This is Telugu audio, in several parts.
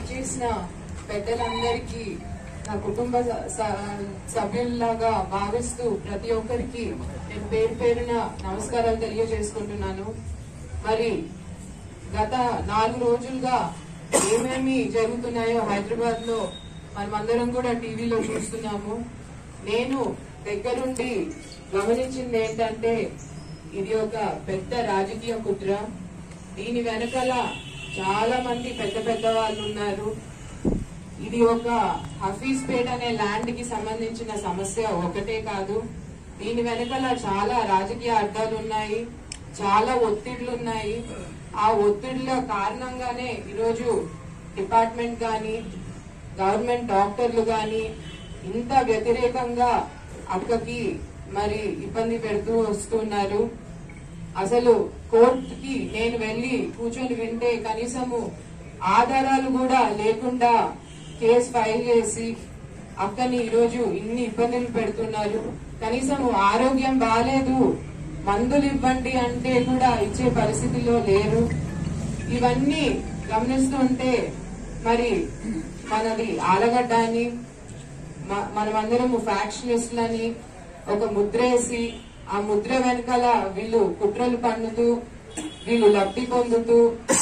ఇచ్చేసిన పెద్దలందరికీ నా కుటుంబ సభ్యుల్లాగా భావిస్తూ ప్రతి ఒక్కరికి నేను పేరు పేరున నమస్కారాలు తెలియజేసుకుంటున్నాను. మరి గత 4 రోజులుగా ఏమేమి జరుగుతున్నాయో హైదరాబాద్ లో మనమందరం కూడా టీవీలో చూస్తున్నాము. నేను దగ్గరుండి గమనించింది ఏంటంటే ఇది ఒక పెద్ద రాజకీయ కుట్ర. దీని వెనకాల చాలా మంది పెద్ద వాళ్ళు ఉన్నారు. ఇది ఒక హఫీజ్పేట్ అనే ల్యాండ్ కి సంబంధించిన సమస్య ఒకటే కాదు. దీని వెనకాల చాలా రాజకీయ అర్థాలు ఉన్నాయి, చాలా ఒత్తిళ్లు ఉన్నాయి. ఆ ఒత్తిళ్ల కారణంగానే ఈరోజు డిపార్ట్మెంట్ గాని గవర్నమెంట్ డాక్టర్లు గాని ఇంత వ్యతిరేకంగా అక్కకి మరి ఇబ్బంది పెడుతూ వస్తున్నారు. అసలు కోర్టుకి నేను వెళ్లి కూర్చొని వింటే కనీసము ఆధారాలు కూడా లేకుండా కేసు ఫైల్ చేసి అక్కని ఈరోజు ఇన్ని ఇబ్బందులు పెడుతున్నారు. కనీసం ఆరోగ్యం బాలేదు, మందులు ఇవ్వండి అంటే కూడా ఇచ్చే పరిస్థితిలో లేరు. ఇవన్నీ గమనిస్తుంటే మరి మనది ఆలగడ్డ అని మనమందరము ఫ్యాక్షనిస్టులని ఒక ముద్రేసి ఆ ముద్ర వెనకాల వీళ్ళు కుట్రలు పన్నుతూ వీళ్ళు లబ్ధి పొందుతూ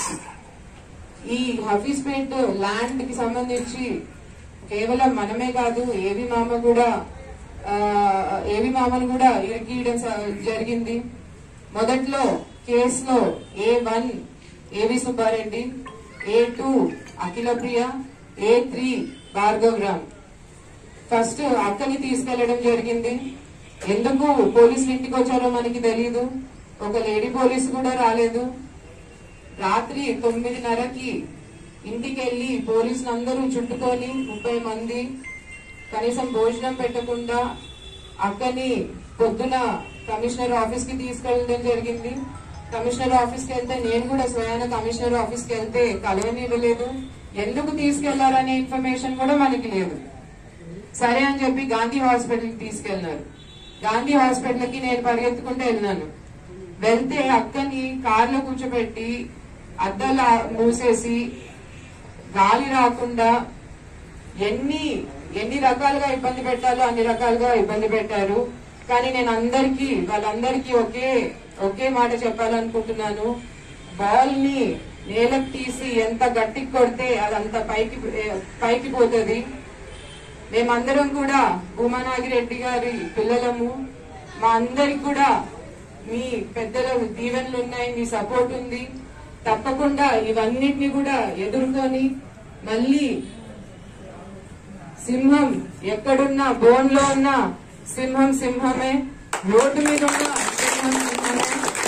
ఈ హఫీజ్పేట్ ల్యాండ్ కి సంబంధించి కేవలం మనమే కాదు ఏవి మామను కూడా ఇరికియడం జరిగింది. మొదట్లో కేసులో A1 AV Subba Reddy, A2 Akhila Priya, A3 Bhargav Ram first అక్కని తీసుకెళ్లడం జరిగింది. ఎందుకు పోలీసులు ఇంటికి వచ్చారో మనకి తెలియదు. ఒక లేడీ పోలీసు కూడా రాలేదు. రాత్రి 9:30కి ఇంటికి వెళ్లి పోలీసులు అందరూ చుట్టుకొని 30 మంది కనీసం భోజనం పెట్టకుండా అక్కని పొద్దున కమిషనర్ ఆఫీస్ కి తీసుకెళ్లడం జరిగింది. కమిషనర్ ఆఫీస్ కి వెళ్తే నేను కూడా స్వయాన కమిషనర్ ఆఫీస్ కి వెళ్తే కలవనివ్వలేదు. ఎందుకు తీసుకెళ్లారనే ఇన్ఫర్మేషన్ కూడా మనకి లేదు. సరే అని చెప్పి గాంధీ హాస్పిటల్ కి తీసుకెళ్లినారు. గాంధీ హాస్పిటల్ కి నేను పరిగెత్తుకుంటూ వెళ్ళినాను. వెళ్తే అక్కని కార్లో కూర్చోబెట్టి అద్దాలు మూసేసి గాలి రాకుండా ఎన్ని రకాలుగా ఇబ్బంది పెట్టాలో అన్ని రకాలుగా ఇబ్బంది పెట్టారు. కానీ నేను వాళ్ళందరికీ ఒకే మాట చెప్పాలనుకుంటున్నాను. బాల్ ని నేలకు తీసి ఎంత గట్టికి కొడితే అదంత పైకి పోతుంది. మేమందరం కూడా భూమానాగిరెడ్డి గారి పిల్లలము. మా అందరికి కూడా మీ పెద్దల దీవెనలు ఉన్నాయి, మీ సపోర్ట్ ఉంది. తప్పకుండా ఇవన్నిటిని కూడా ఎదుర్కొని మళ్ళీ సింహం ఎక్కడున్నా బోన్ లో ఉన్న సింహం సింహమే, రోడ్డు మీద ఉన్న సింహం సింహమే.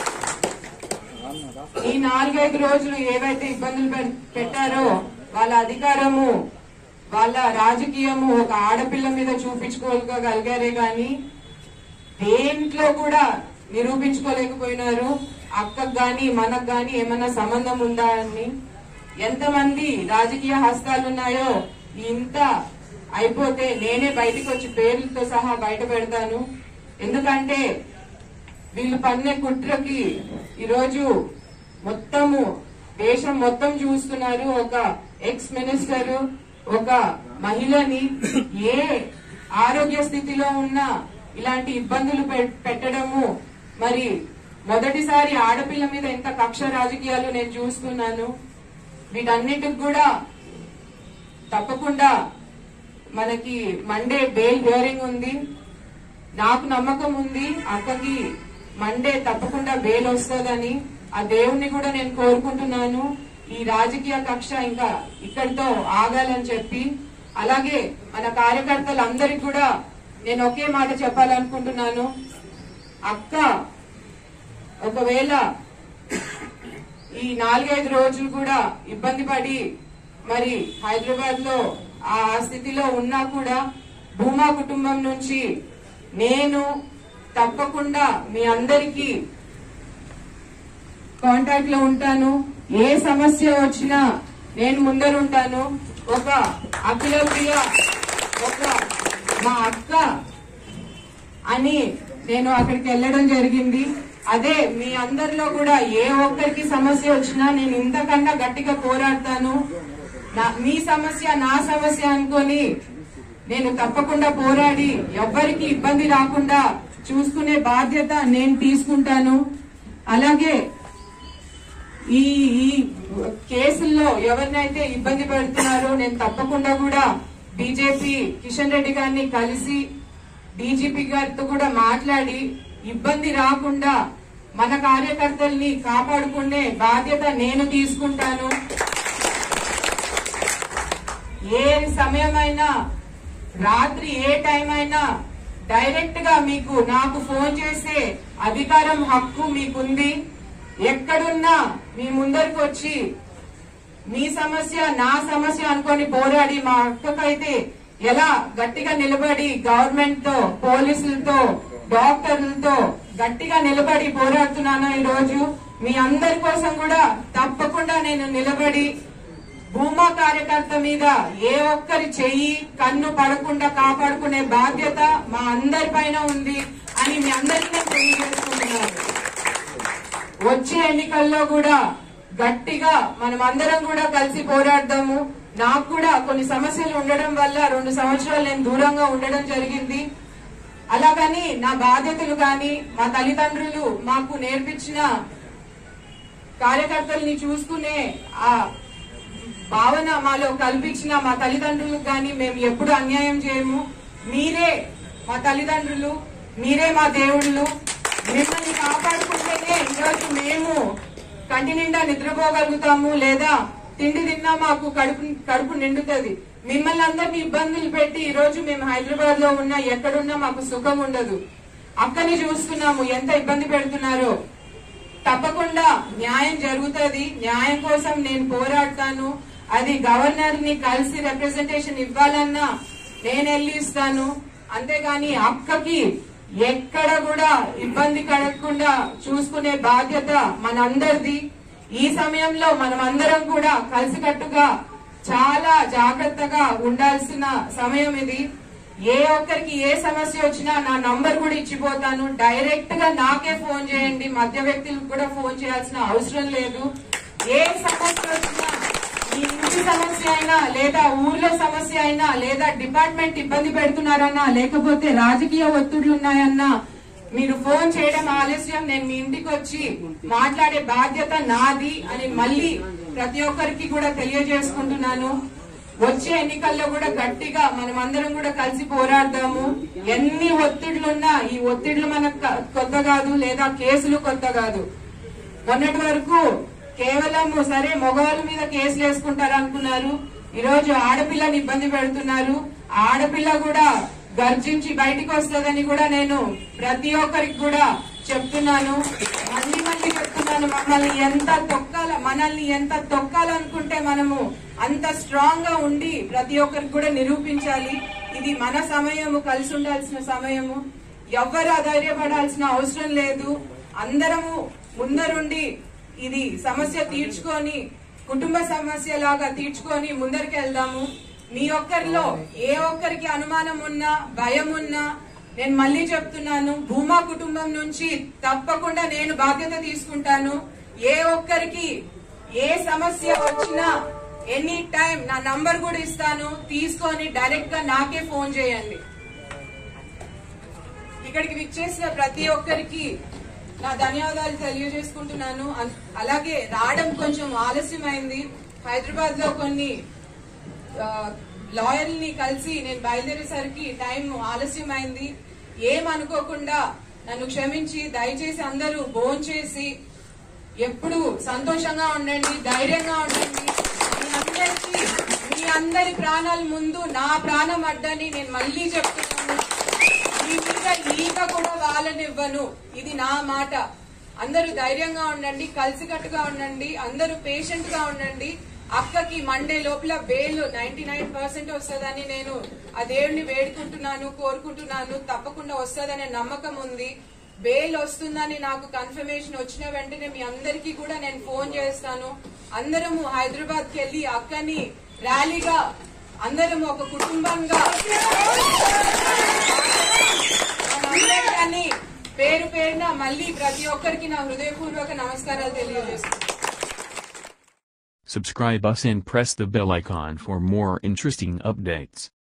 ఈ 4-5 రోజులు ఏవైతే ఇబ్బందులు పెట్టారో వాళ్ళ అధికారము వాళ్ళ రాజకీయము ఒక ఆడపిల్ల మీద చూపించుకోగలిగారే గాని దేంట్లో కూడా నిరూపించుకోలేకపోయినారు. అక్కకు గాని మనకు గాని ఏమన్నా సంబంధం ఉందా అని. ఎంతమంది రాజకీయ హస్తాలున్నాయో ఇంత అయిపోతే నేనే బయటకు వచ్చి పేర్లతో సహా బయట పెడతాను. ఎందుకంటే వీళ్ళు పన్నే కుట్రకి ఈరోజు మొత్తము దేశం మొత్తం చూస్తున్నారు. ఒక ఎక్స్ మినిస్టర్ ఒక మహిళని ఏ ఆరోగ్య స్థితిలో ఉన్నా ఇలాంటి ఇబ్బందులు పెట్టడము, మరి మొదటిసారి ఆడపిల్ల మీద ఎంత కక్ష రాజకీయాలు నేను చూస్తున్నాను. వీటన్నిటికి కూడా తప్పకుండా మనకి మండే బెయిల్ హియరింగ్ ఉంది. నాకు నమ్మకం ఉంది అక్కకి మండే తప్పకుండా బెయిల్ వస్తుందని. ఆ దేవుణ్ణి కూడా నేను కోరుకుంటున్నాను ఈ రాజకీయ కక్ష ఇంకా ఇక్కడితో ఆగాలని చెప్పి. అలాగే మన కార్యకర్తలందరికీ కూడా నేను ఒకే మాట చెప్పాలనుకుంటున్నాను. అక్క ఒకవేళ ఈ 4-5 రోజులు కూడా ఇబ్బంది పడి మరి హైదరాబాద్ లో ఆ స్థితిలో ఉన్నా కూడా భూమా కుటుంబం నుంచి నేను తప్పకుండా మీ అందరికీ కాంటాక్ట్ లో ఉంటాను. ఏ సమస్య వచ్చినా నేను ముందరుంటాను. ఒక అఖిలప్రియ ఒక మా అక్క అని నేను అక్కడికి వెళ్ళడం జరిగింది. అదే మీ అందరిలో కూడా ఏ ఒక్కరికి సమస్య వచ్చినా నేను ఇంతకన్నా గట్టిగా పోరాడతాను. మీ సమస్య నా సమస్య అనుకొని నేను తప్పకుండా పోరాడి ఎవ్వరికి ఇబ్బంది రాకుండా చూసుకునే బాధ్యత నేను తీసుకుంటాను. అలాగే ఈ కేసుల్లో ఎవరినైతే ఇబ్బంది పెడుతున్నారో నేను తప్పకుండా కూడా బీజేపీ కిషన్ రెడ్డి గారిని కలిసి డీజీపీ గారితో కూడా మాట్లాడి ఇబ్బంది రాకుండా మన కార్యకర్తల్ని కాపాడుకునే బాధ్యత నేను తీసుకుంటాను. ఏ సమయమైనా రాత్రి ఏ టైం అయినా డైరెక్ట్ గా మీకు నాకు ఫోన్ చేసే అధికారం హక్కు మీకుంది. ఎక్కడున్నా మీ ముందరికి వచ్చి మీ సమస్య నా సమస్య అనుకొని పోరాడి మా అక్కకైతే ఎలా గట్టిగా నిలబడి గవర్నమెంట్ తో పోలీసులతో డాక్టర్లతో గట్టిగా నిలబడి పోరాడుతున్నాను. ఈ రోజు మీ అందరి కోసం కూడా తప్పకుండా నేను నిలబడి భూమా కార్యకర్త మీద ఏ ఒక్కరి చెయ్యి కన్ను పడకుండా కాపాడుకునే బాధ్యత మా అందరి పైన ఉంది అని మీ అందరికీ నేను తెలియజేసుకుంటున్నాను. వచ్చే ఎన్నికల్లో కూడా గట్టిగా మనం అందరం కూడా కలిసి పోరాడదాము. నాకు కూడా కొన్ని సమస్యలు ఉండడం వల్ల 2 సంవత్సరాలు నేను దూరంగా ఉండడం జరిగింది. అలాగని నా బాధ్యతలు గాని మా తల్లిదండ్రులు మాకు నేర్పించిన కార్యకర్తల్ని చూసుకునే ఆ భావన మాలో కల్పించిన మా తల్లిదండ్రులకు గాని మేము ఎప్పుడు అన్యాయం చేయము. మీరే మా తల్లిదండ్రులు, మీరే మా దేవుళ్ళు. మిమ్మల్ని కాపాడుకుంటేనే ఈరోజు మేము కంటి నిండా నిద్రపోగలుగుతాము, లేదా తిండి తిన్నా మాకు కడుపు నిండుతుంది. మిమ్మల్ని అందరినీ ఇబ్బందులు పెట్టి ఈ రోజు మేము హైదరాబాద్ లో ఉన్నా ఎక్కడున్నా మాకు సుఖం ఉండదు. అక్కని చూస్తున్నాము ఎంత ఇబ్బంది పెడుతున్నారో. తప్పకుండా న్యాయం జరుగుతుంది. న్యాయం కోసం నేను పోరాడతాను. అది గవర్నర్ ని కలిసి రిప్రజెంటేషన్ ఇవ్వాలన్నా నేను వెళ్ళి ఇస్తాను. అంతేగాని అక్కకి ఎక్కడ కూడా ఇబ్బంది కలగకుండా చూసుకునే బాధ్యత మనందరిది. ఈ సమయంలో మనం అందరం కూడా కలిసికట్టుగా చాలా జాగ్రత్తగా ఉండాల్సిన సమయం ఇది. ఏ ఒక్కరికి ఏ సమస్య వచ్చినా నా నంబర్ కూడా ఇచ్చిపోతాను. డైరెక్ట్ గా నాకే ఫోన్ చేయండి. మధ్య వ్యక్తులకు కూడా ఫోన్ చేయాల్సిన అవసరం లేదు. ఏ సమస్య వచ్చినా, ఈ ఇంటి సమస్య అయినా, లేదా ఊర్లో సమస్య అయినా, లేదా డిపార్ట్మెంట్ ఇబ్బంది పెడుతున్నారన్నా, లేకపోతే రాజకీయ ఒత్తిళ్లు ఉన్నాయన్నా, మీరు ఫోన్ చేయడం ఆలస్యం, నేను మీ ఇంటికి వచ్చి మాట్లాడే బాధ్యత నాది అని మళ్ళీ ప్రతి ఒక్కరికి కూడా తెలియజేసుకుంటున్నాను. వచ్చే ఎన్నికల్లో కూడా గట్టిగా మనం అందరం కూడా కలిసి పోరాడదాము. ఎన్ని ఒత్తిళ్లున్నా ఈ ఒత్తిళ్లు మనకు కొత్త కాదు, లేదా కేసులు కొత్త కాదు. మొన్నటి వరకు కేవలం సరే మగవాళ్ళ మీద కేసులు వేసుకుంటారు అనుకున్నారు. ఈ రోజు ఆడపిల్లని ఇబ్బంది పెడుతున్నారు. ఆడపిల్ల కూడా గర్జించి బయటికి వస్తుందని కూడా నేను ప్రతి ఒక్కరికి కూడా చెప్తున్నాను. మళ్ళీ చెప్తున్నాను, మనల్ని ఎంత తొక్కాలనుకుంటే మనము అంత స్ట్రాంగ్ గా ఉండి ప్రతి ఒక్కరికి కూడా నిరూపించాలి. ఇది మన సమయము, కలిసి ఉండాల్సిన సమయము. ఎవ్వరు అధైర్యపడాల్సిన అవసరం లేదు. అందరము ముందరుండి ఇది సమస్య తీర్చుకొని, కుటుంబ సమస్య లాగా తీర్చుకొని ముందరికి వెళ్దాము. మీ ఒక్కరిలో ఏ ఒక్కరికి అనుమానం ఉన్నా, భయం ఉన్నా, నేను మళ్ళీ చెప్తున్నాను, భూమా కుటుంబం నుంచి తప్పకుండా నేను బాధ్యత తీసుకుంటాను. ఏ ఒక్కరికి ఏ సమస్య వచ్చినా ఎనీ టైం నా నంబర్ కూడా ఇస్తాను. తీసుకొని డైరెక్ట్ గా నాకే ఫోన్ చేయండి. ఇక్కడికి విచ్చేసిన ప్రతి ఒక్కరికి నా ధన్యవాదాలు తెలియజేసుకుంటున్నాను. అలాగే రావడం కొంచెం ఆలస్యమైంది. హైదరాబాద్ లో కొన్ని లాయర్ని కలిసి నేను బయలుదేరేసరికి టైం ఆలస్యమైంది. ఏమనుకోకుండా నన్ను క్షమించి దయచేసి అందరూ భోంచేసి ఎప్పుడు సంతోషంగా ఉండండి, ధైర్యంగా ఉండండి. మీ అందరి ప్రాణాల ముందు నా ప్రాణం అడ్డని నేను మళ్ళీ చెప్తున్నాను. మీ మీద ఈగ కూడా వాళ్ళనివ్వను, ఇది నా మాట. అందరూ ధైర్యంగా ఉండండి, కలిసికట్టుగా ఉండండి, అందరూ పేషెంట్ గా ఉండండి. అక్కకి మండే లోపల బెయిల్ 99% వస్తుందని నేను ఆ దేవుడిని వేడుకుంటున్నాను, కోరుకుంటున్నాను. తప్పకుండా వస్తుందనే నమ్మకం ఉంది. బెయిల్ వస్తుందని నాకు కన్ఫర్మేషన్ వచ్చిన వెంటనే మీ అందరికీ కూడా నేను ఫోన్ చేస్తాను. అందరము హైదరాబాద్ కి వెళ్లి అక్కని ర్యాలీగా అందరం ఒక కుటుంబంగా పేరు పేరున మళ్ళీ ప్రతి ఒక్కరికి నా హృదయపూర్వక నమస్కారాలు తెలియజేస్తాను. subscribe us and press the bell icon for more interesting updates.